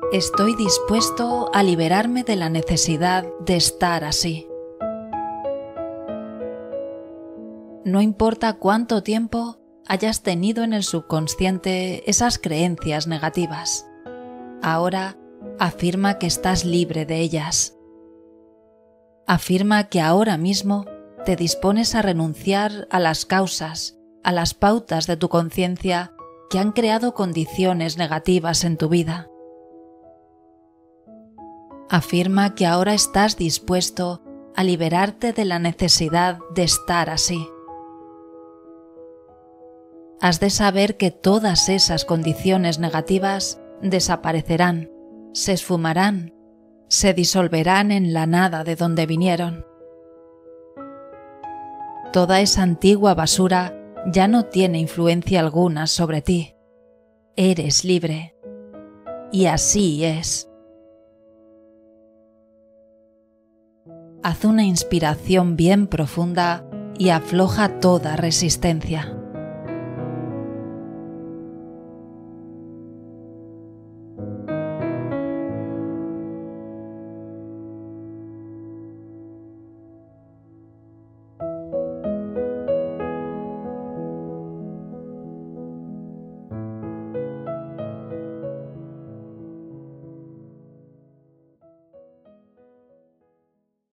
Estoy dispuesto a liberarme de la necesidad de estar así. No importa cuánto tiempo hayas tenido en el subconsciente esas creencias negativas. Ahora afirma que estás libre de ellas. Afirma que ahora mismo te dispones a renunciar a las causas, a las pautas de tu conciencia que han creado condiciones negativas en tu vida. Afirma que ahora estás dispuesto a liberarte de la necesidad de estar así. Has de saber que todas esas condiciones negativas desaparecerán, se esfumarán, se disolverán en la nada de donde vinieron. Toda esa antigua basura ya no tiene influencia alguna sobre ti. Eres libre. Y así es. Haz una inspiración bien profunda y afloja toda resistencia.